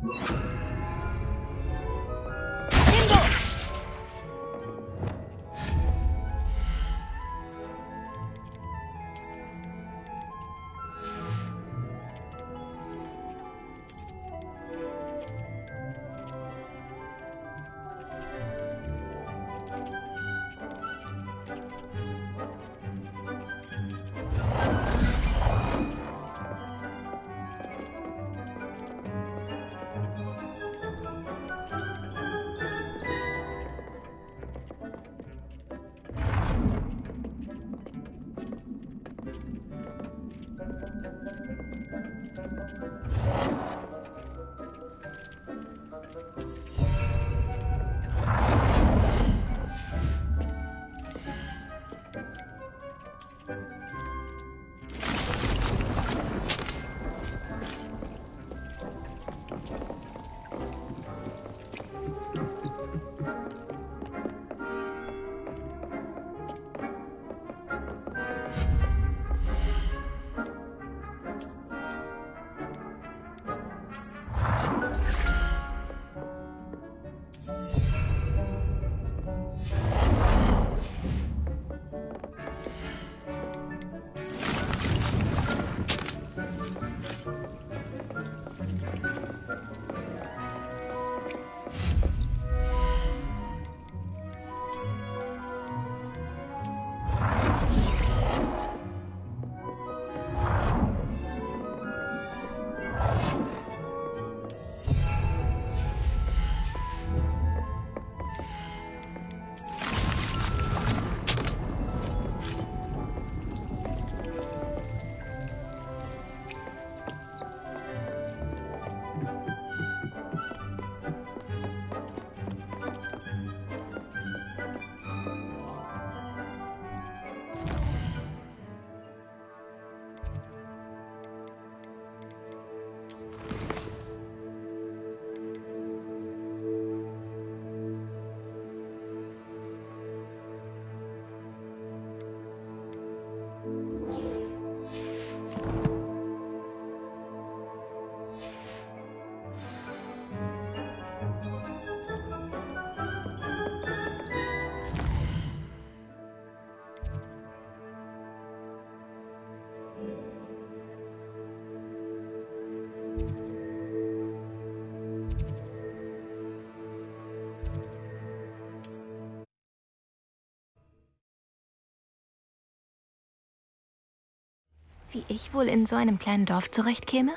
Wie ich wohl in so einem kleinen Dorf zurechtkäme?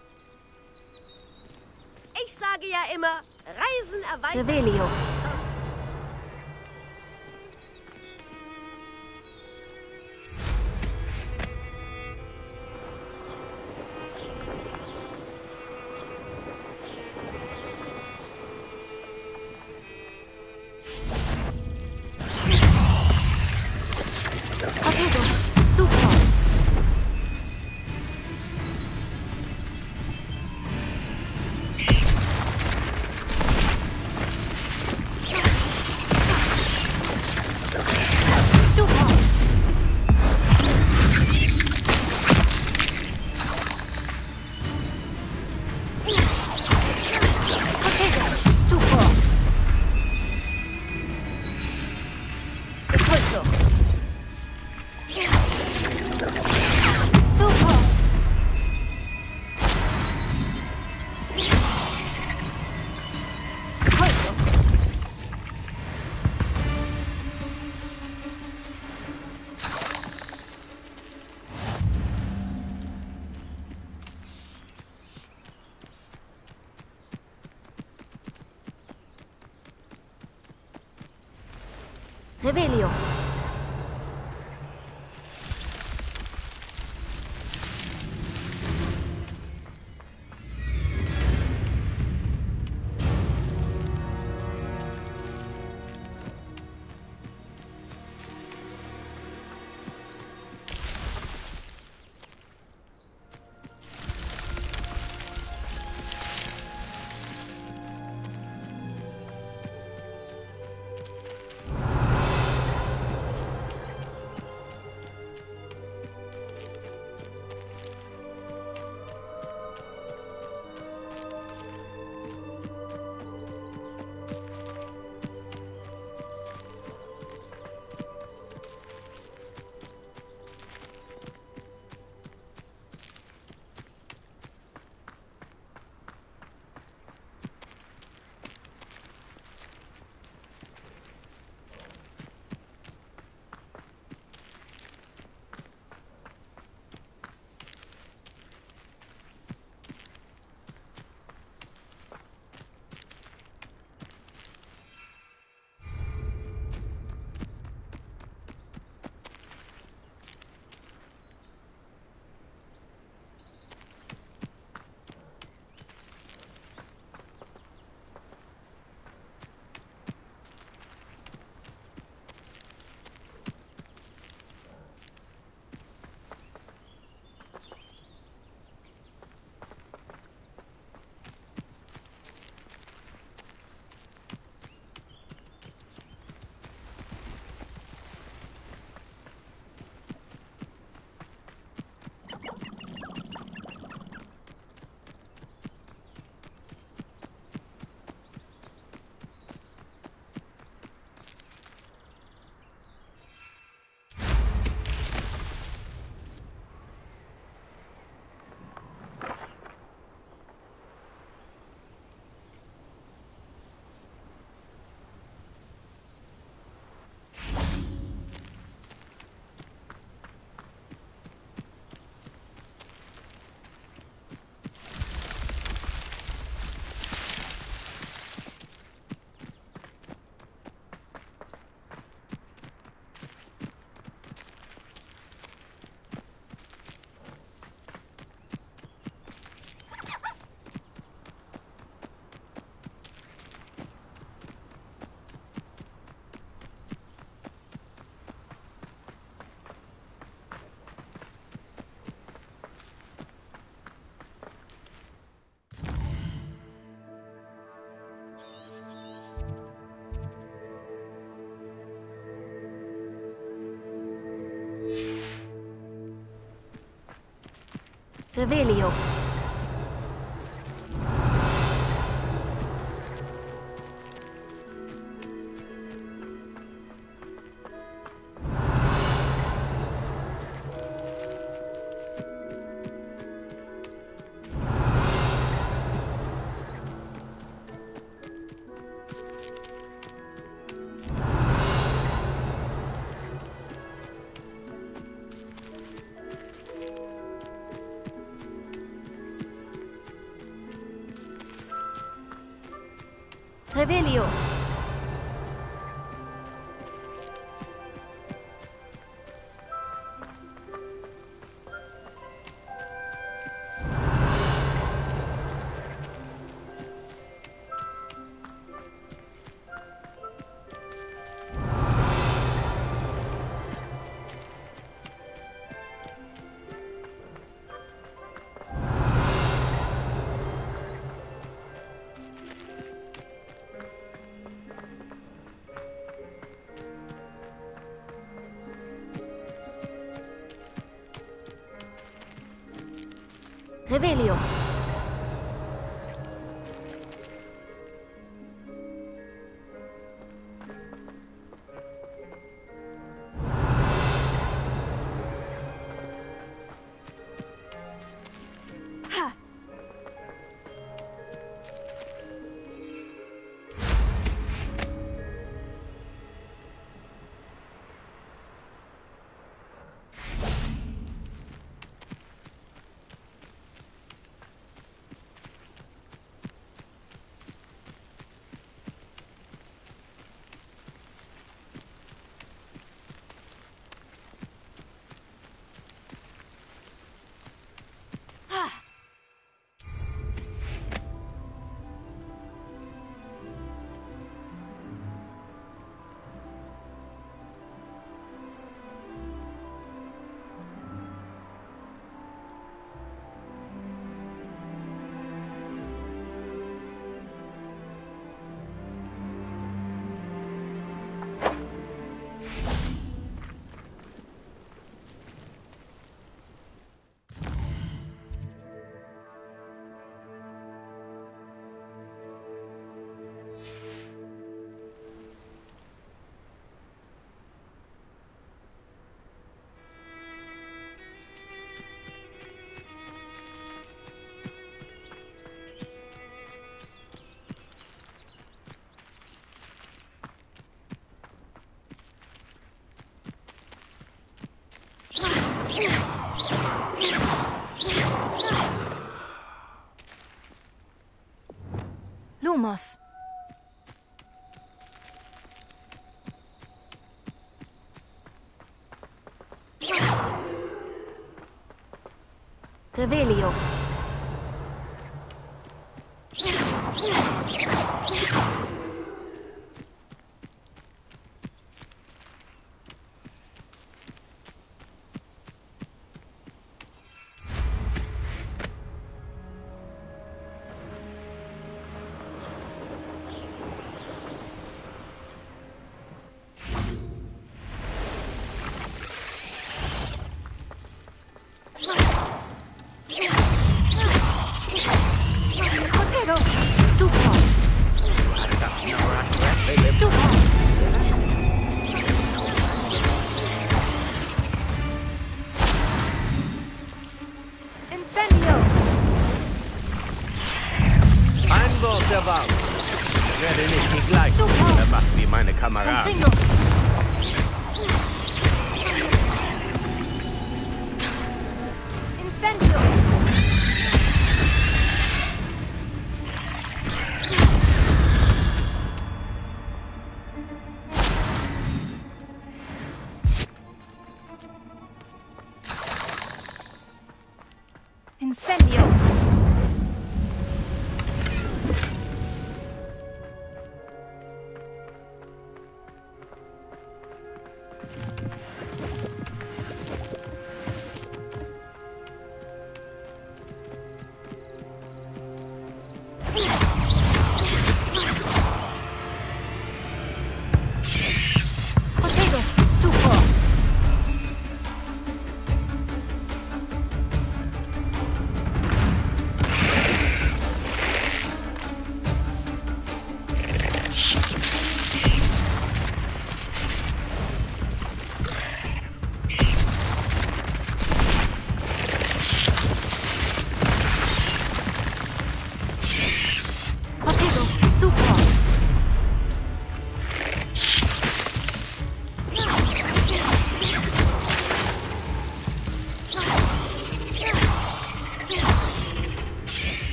Ich sage ja immer, Reisen erweitern. Revelio. Protego. Super. Revelio. Revelio. Revelio. Revelio. Lumos. Revelio. Einwurf der Waffe. Ich werde nicht die gleichen Fehler machen wie meine Kameraden. Incendio. Incendio. Protego, stupor.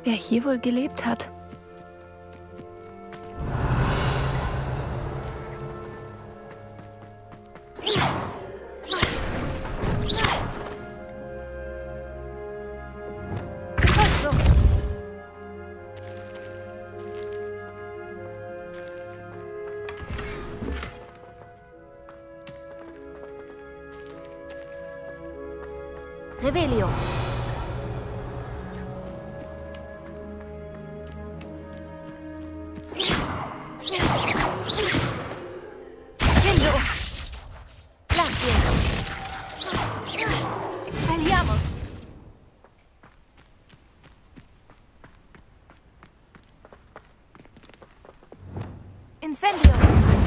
Wer hier wohl gelebt hat? Revelio. Hände um. Glacius. Expelliarmus. Incendio.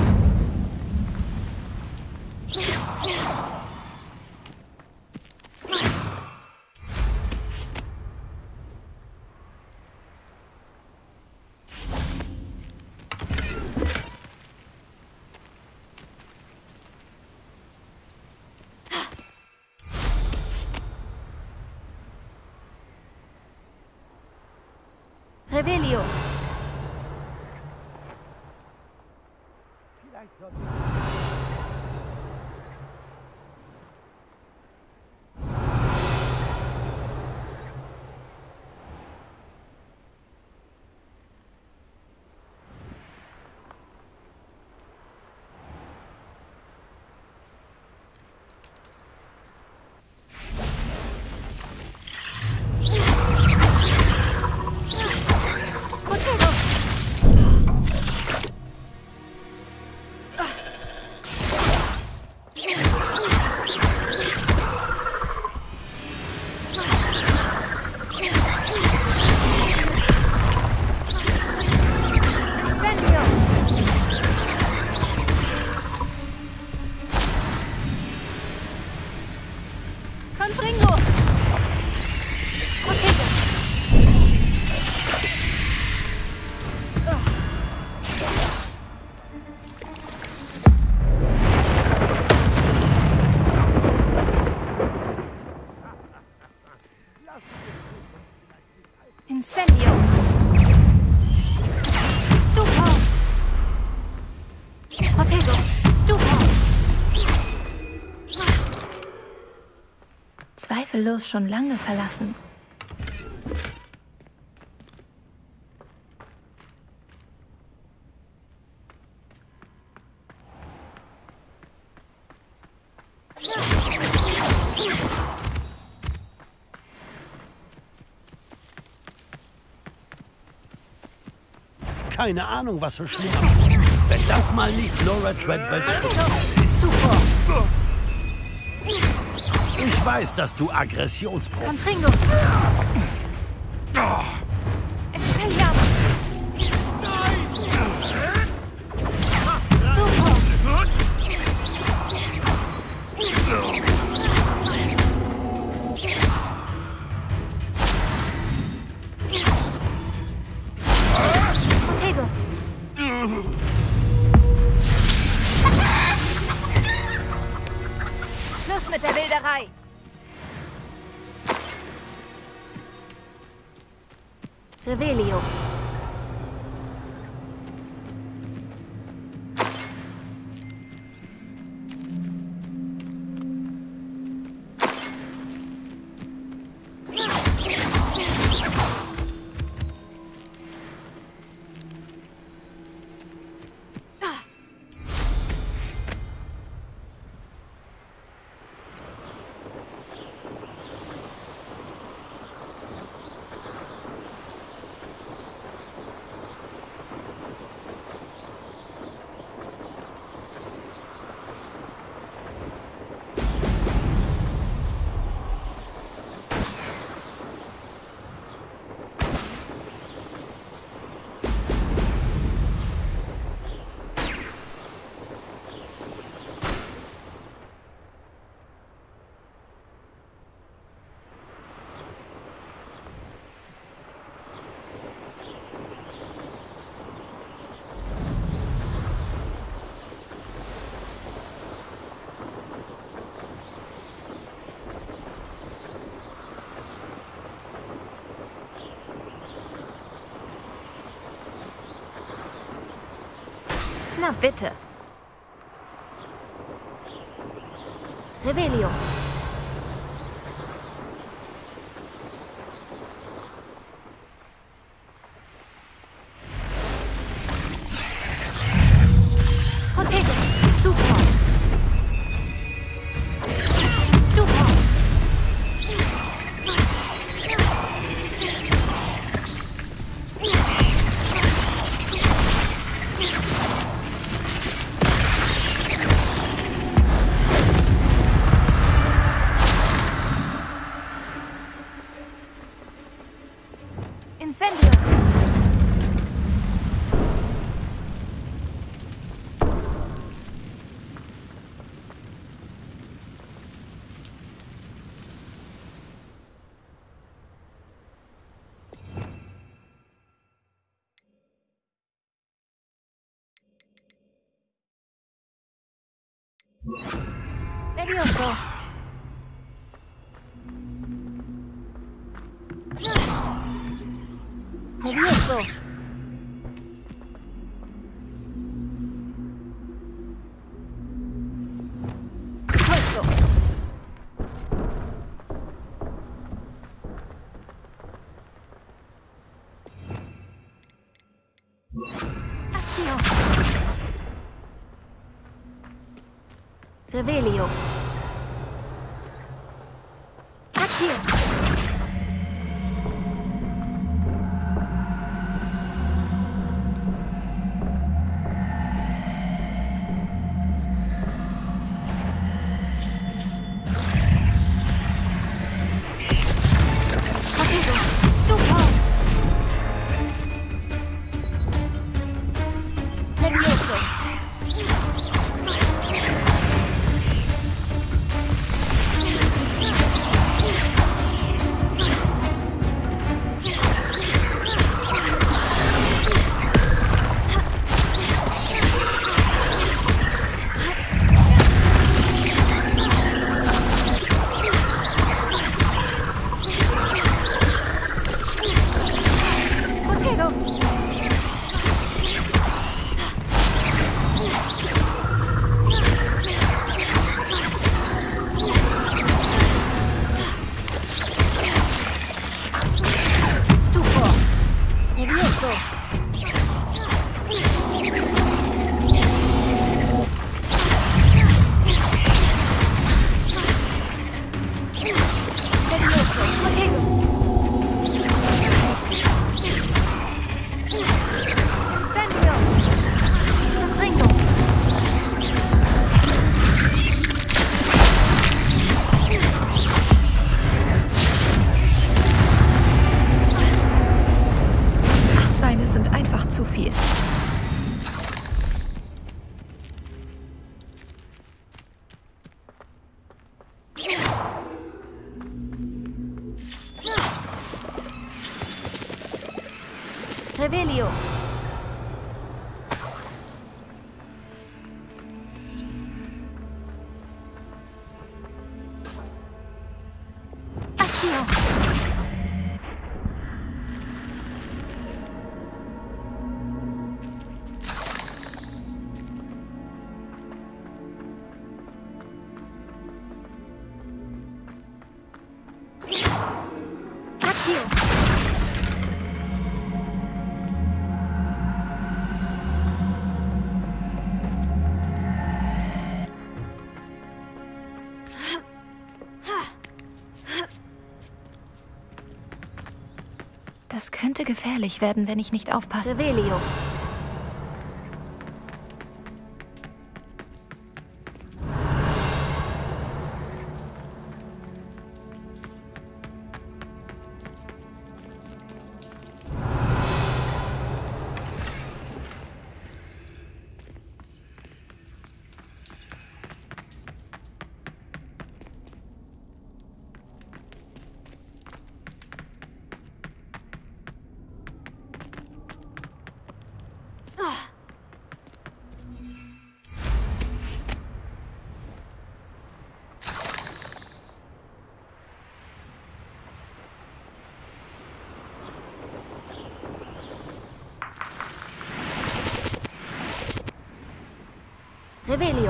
Revelio. Confringo. Protego. Incendio. Stupa. Protego. Stupa. Zweifellos schon lange verlassen. Keine Ahnung, was so schlimm ist. Wenn das mal nicht Laura Treadwells Schuld ist. Super. Ich weiß, dass du Aggressionsprofi bist. Confringo. Expelliarmus. Stupa. Protego. Schluss mit der Wilderei. Revelio. Na bitte. Revelio. Protego. Stupor. Stupor. Incendio. Levioso. Levioso. Colso. Accio. Revelio. Accio. Protego. Stupor. Levioso. Protego. Stupor. Levioso. Levioso. Protego. Incendio. Refringo. Beine sind einfach zu viel. Revelio. Accio. Accio. Das könnte gefährlich werden, wenn ich nicht aufpasse. Revelio. Revelio.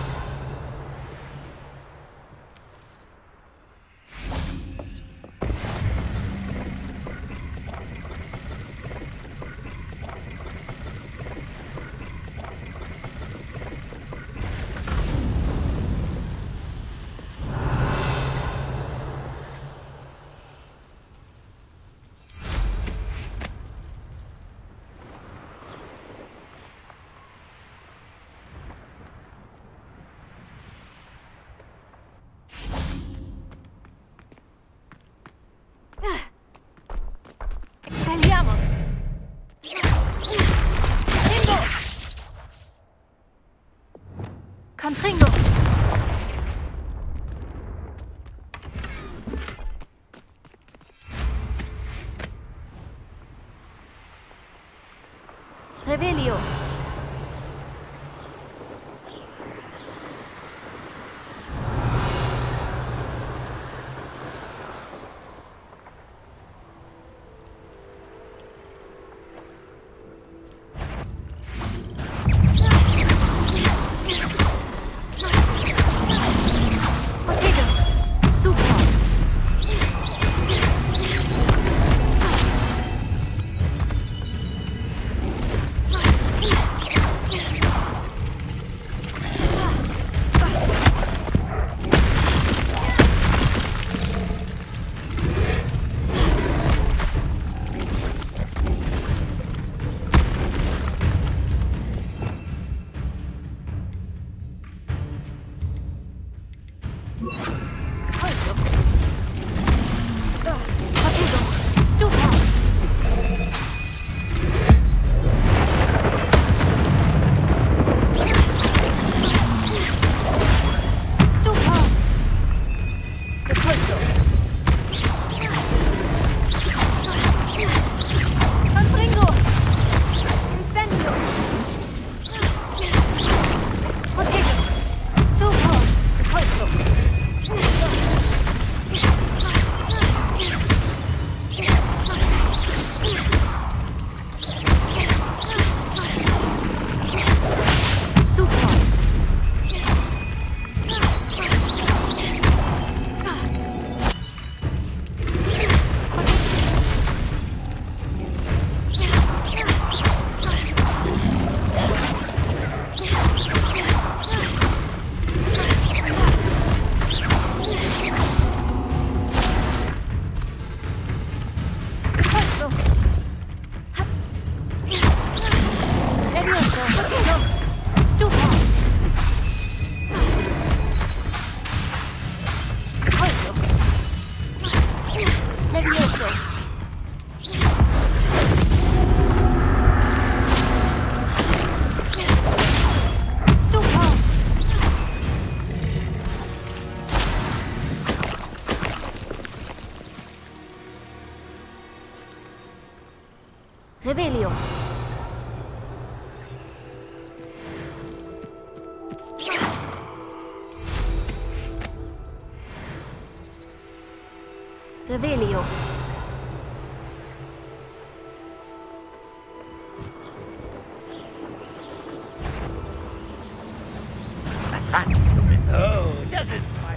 Expelliarmus! Ringo! Confringo! Revelio. Revelio. Revelio. Was war? Du bist... Oh, das ist mein...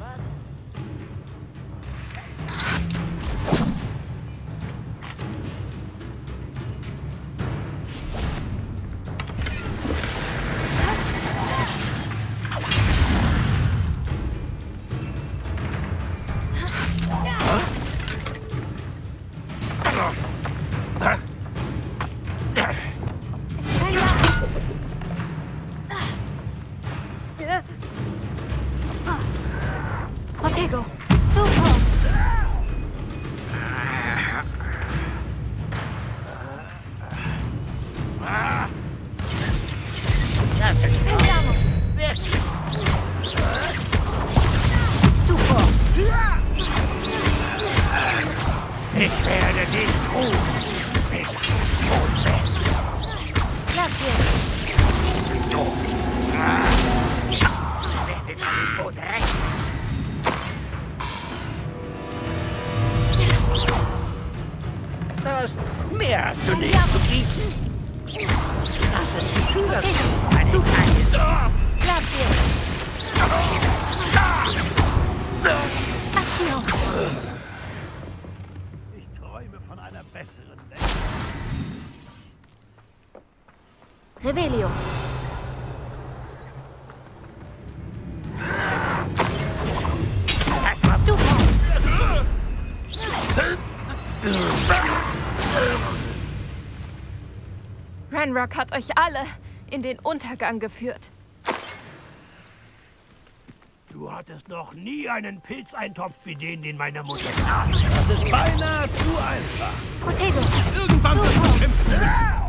Protego. Stupor. Expelliarmus! Stupor. Ich werde dich rufen, bis du tot bist. Grazie. Ich werde deinen Tod rächen. Ranrock hat euch alle in den Untergang geführt. Du hattest noch nie einen Pilzeintopf wie den meine Mutter gab. Das ist beinahe zu einfach. Protego. Irgendwann wird man kämpfen müssen.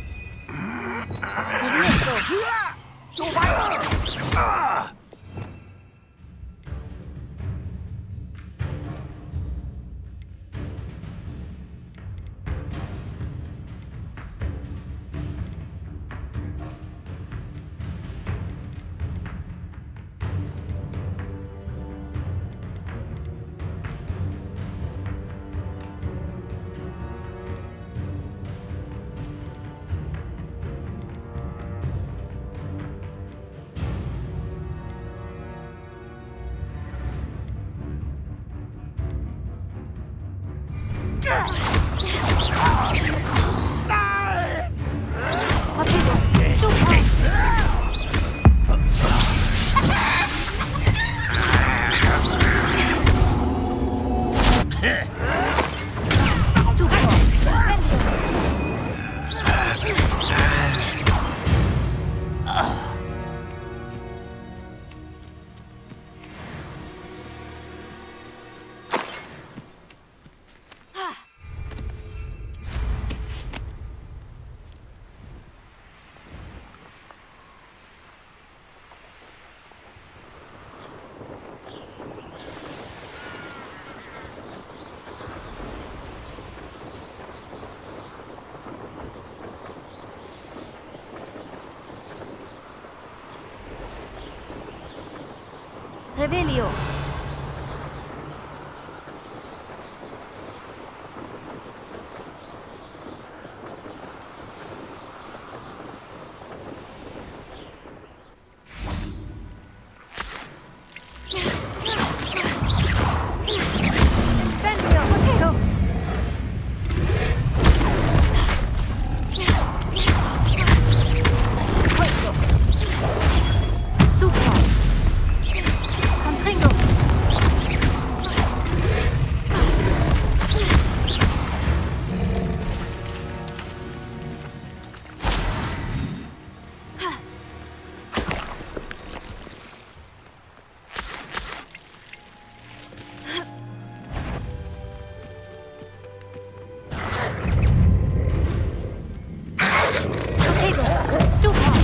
So weiter! Revelio. Incendio. Protego. Pulso. Super. Confringo. Protego. Stupa.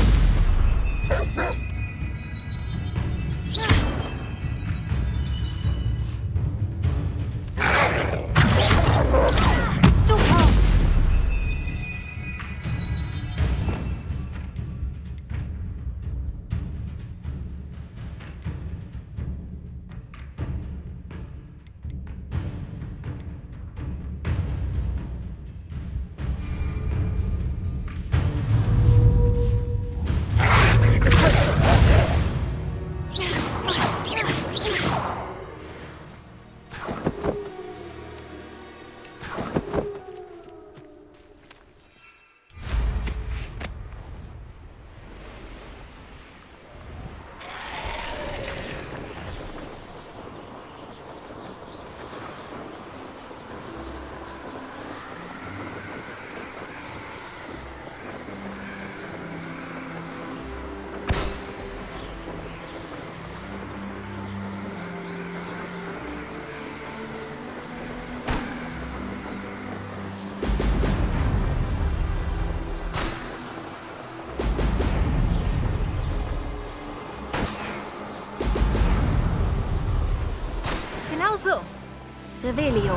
Genau so. Revelio.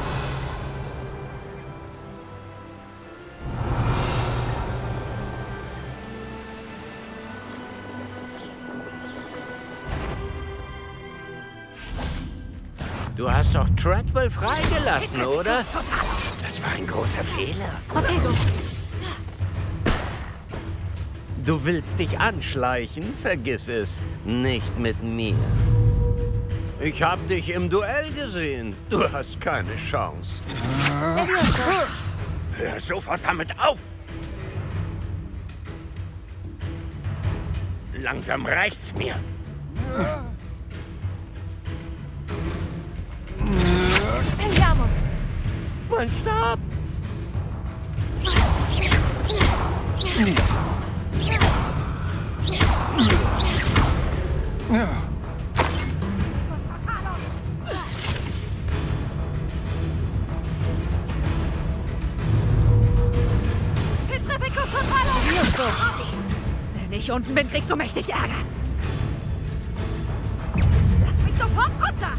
Du hast doch Treadwell freigelassen, oder? Das war ein großer Fehler. Protego. Du willst dich anschleichen? Vergiss es. Nicht mit mir. Ich habe dich im Duell gesehen. Du hast keine Chance. Hör sofort damit auf! Langsam reicht's mir. Expelliarmus. Mein Stab! Wenn ich unten bin, kriegst du mächtig Ärger. Lass mich sofort runter!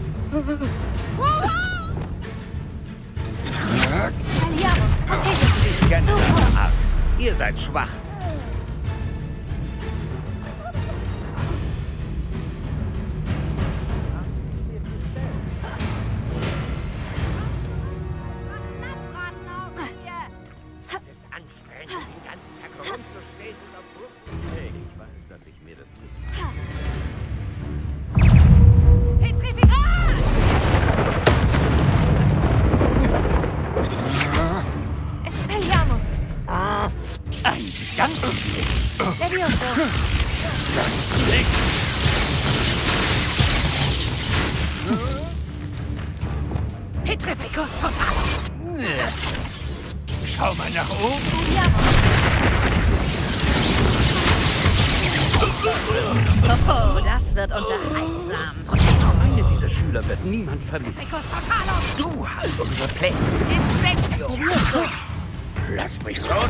Ganz andere Art. Ihr seid schwach. Es ist anstrengend, den ganzen Tag rumzustehen und auf Brücken. Hey, ich weiß, dass ich mir das nicht... Expelliarmus! Ein ganz... Levioso! Petrificus Totalus! Schau mal nach oben. Oh, das wird unterhaltsam. Eine dieser Schüler wird niemand vermissen. Petrificus Totalus! Du hast unsere Pläne. Incendio! Lass mich raus.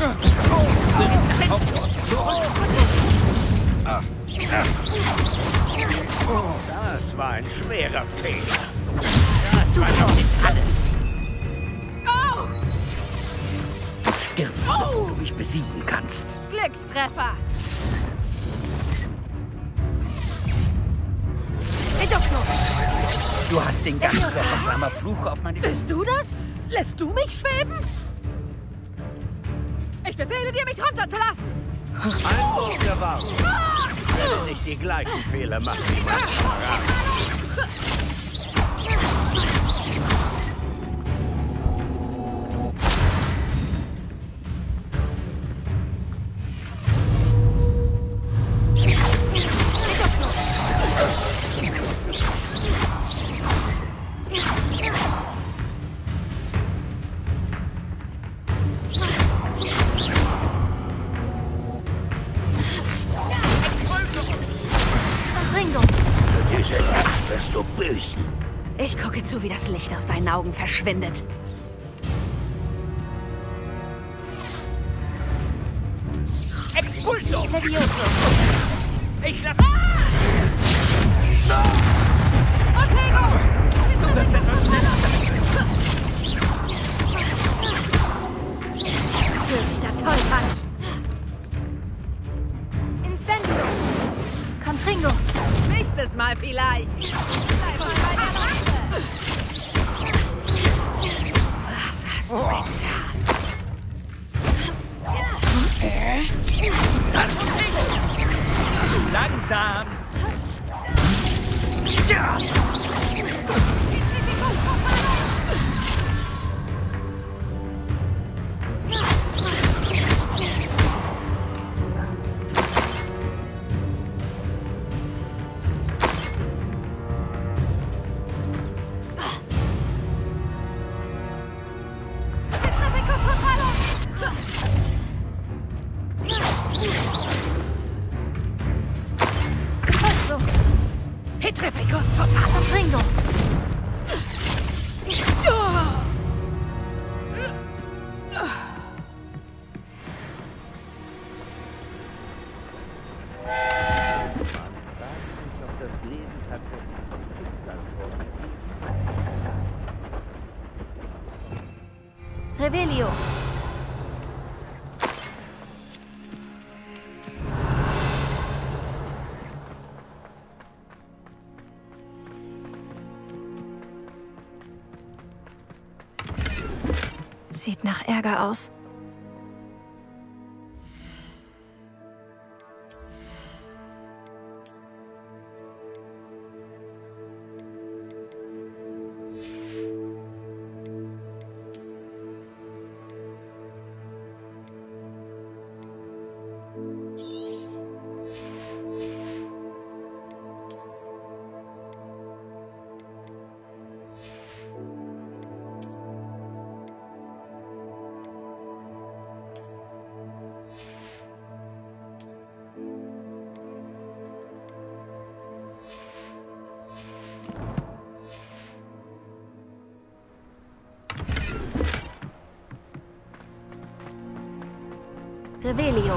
Das war ein schwerer Fehler. Das war doch nicht alles. Du stirbst, bevor du mich besiegen kannst. Glückstreffer! Edokno! Du hast den ganzen Fluch auf meine... Bist du das? Lässt du mich schweben? Ich befehle dir, mich runterzulassen! Ein Wort der Wahrheit. Ich werde nicht die gleichen Fehler machen wie mein Kamerad. Diese Nacht wirst du büßen. Ich gucke zu, wie das Licht aus deinen Augen verschwindet. Expulso! Levioso! Ich lass... Ortego! Du wirst etwas schneller. Törichter Tollpatsch! Incendio! Confringo! Nächstes Mal vielleicht! Bleib mal bei der Waffe! Was hast du getan? Langsam. Petrificus Totalus! Ringo! Revelio! Sieht nach Ärger aus. Revelio.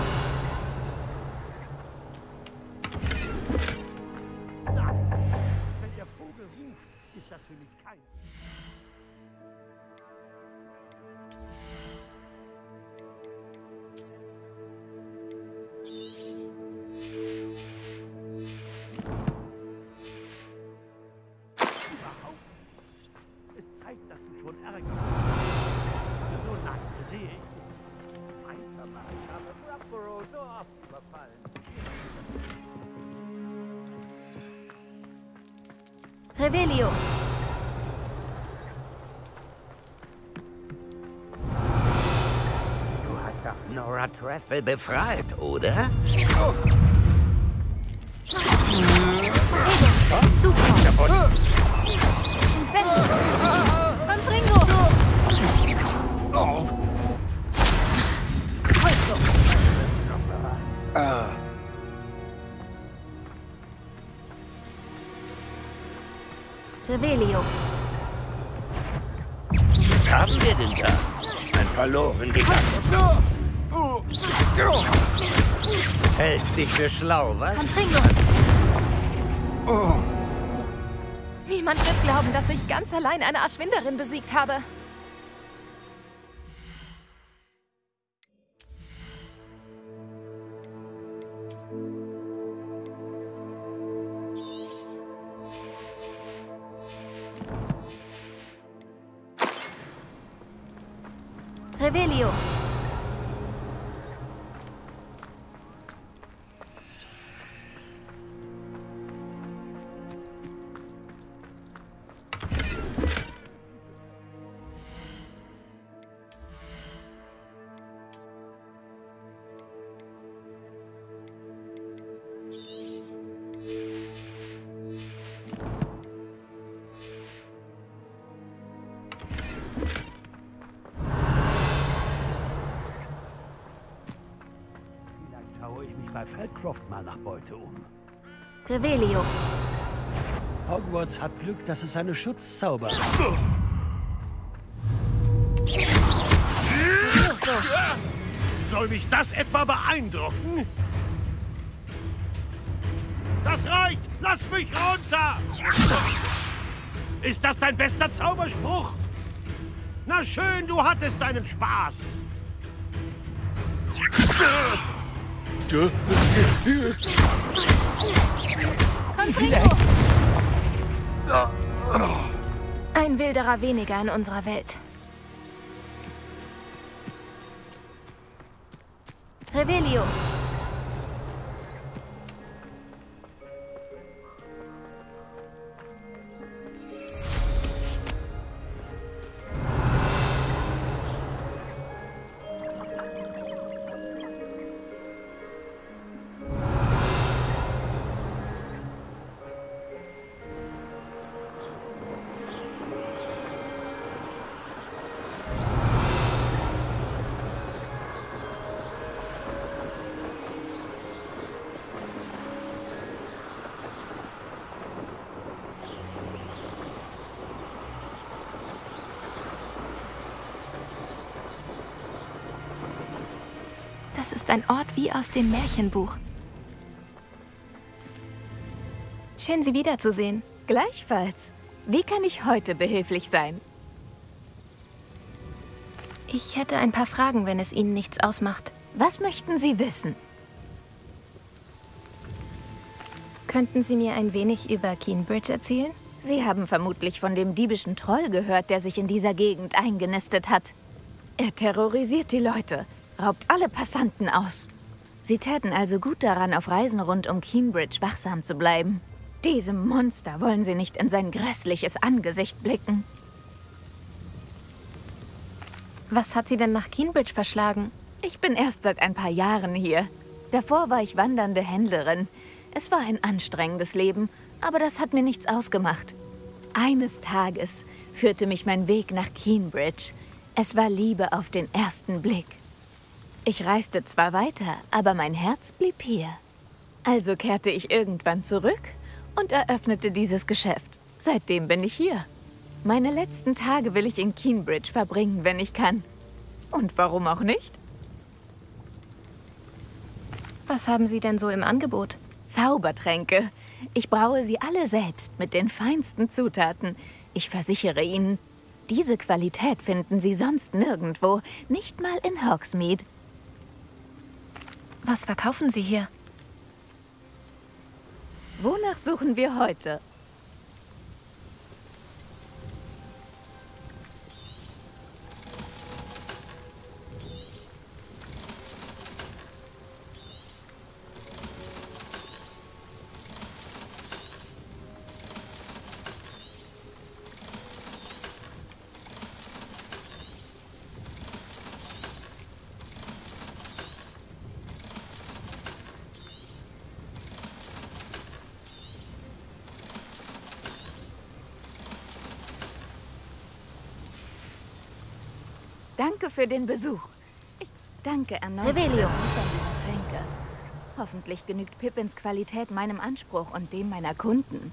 Wenn der Vogel ruft, ist das für mich kein... Es zeigt, dass du schon Ärger hast. So nackt sehe ich. Weiter, ich habe Bratboro so oft überfallen. Revelio. Du hast doch Nora Treffel befreit, oder? Super. Incendio. Contringo. Holzo. Revelio. Was haben wir denn da? Ein verloren gegangenes. Hältst dich für schlau, was? Contringo. Niemand wird glauben, dass ich ganz allein eine Aschwinderin besiegt habe. Revelio. Schaue ich mich bei Feldcroft mal nach Beute um. Revelio. Hogwarts hat Glück, dass es seine Schutzzauber hat. Soll mich das etwa beeindrucken? Das reicht! Lass mich runter! Ist das dein bester Zauberspruch? Na schön, du hattest deinen Spaß. Ein Wilderer weniger in unserer Welt. Revelio. Das ist ein Ort wie aus dem Märchenbuch. Schön, Sie wiederzusehen. Gleichfalls. Wie kann ich heute behilflich sein? Ich hätte ein paar Fragen, wenn es Ihnen nichts ausmacht. Was möchten Sie wissen? Könnten Sie mir ein wenig über Keenbridge erzählen? Sie haben vermutlich von dem diebischen Troll gehört, der sich in dieser Gegend eingenistet hat. Er terrorisiert die Leute, raubt alle Passanten aus. Sie täten also gut daran, auf Reisen rund um Keenbridge wachsam zu bleiben. Diesem Monster wollen Sie nicht in sein grässliches Angesicht blicken. Was hat Sie denn nach Keenbridge verschlagen? Ich bin erst seit ein paar Jahren hier. Davor war ich wandernde Händlerin. Es war ein anstrengendes Leben, aber das hat mir nichts ausgemacht. Eines Tages führte mich mein Weg nach Keenbridge. Es war Liebe auf den ersten Blick. Ich reiste zwar weiter, aber mein Herz blieb hier. Also kehrte ich irgendwann zurück und eröffnete dieses Geschäft. Seitdem bin ich hier. Meine letzten Tage will ich in Keenbridge verbringen, wenn ich kann. Und warum auch nicht? Was haben Sie denn so im Angebot? Zaubertränke. Ich braue sie alle selbst mit den feinsten Zutaten. Ich versichere Ihnen, diese Qualität finden Sie sonst nirgendwo, nicht mal in Hogsmeade. Was verkaufen Sie hier? Wonach suchen wir heute? Danke für den Besuch. Ich danke erneut für das Liefern dieser Tränke. Hoffentlich genügt Pippins Qualität meinem Anspruch und dem meiner Kunden.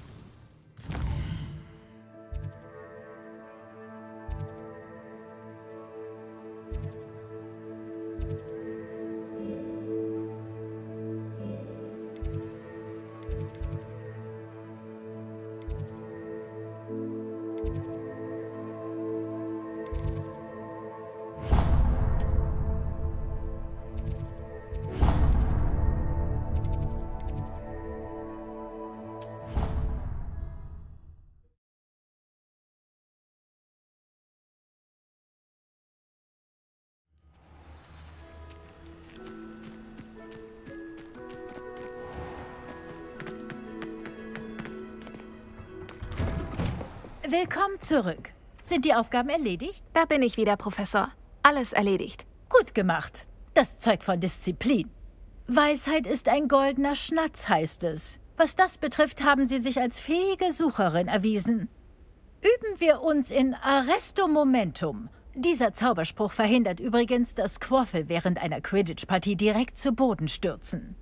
Willkommen zurück. Sind die Aufgaben erledigt? Da bin ich wieder, Professor. Alles erledigt. Gut gemacht. Das zeugt von Disziplin. Weisheit ist ein goldener Schnatz, heißt es. Was das betrifft, haben Sie sich als fähige Sucherin erwiesen. Üben wir uns in Arresto Momentum. Dieser Zauberspruch verhindert übrigens, dass Quaffle während einer Quidditch-Partie direkt zu Boden stürzen.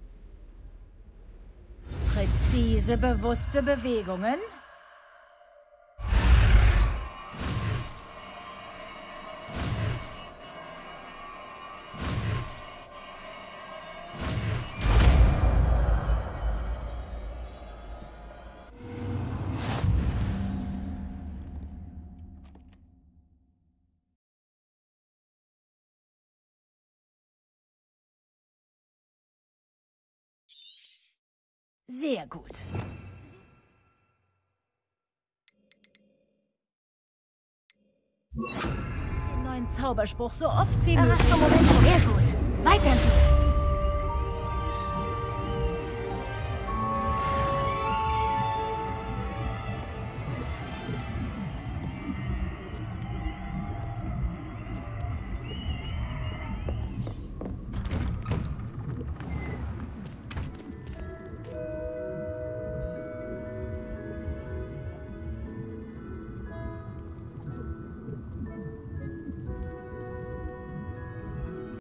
Präzise, bewusste Bewegungen. Sehr gut. Den neuen Zauberspruch so oft wie möglich. Sehr gut. Weiter so.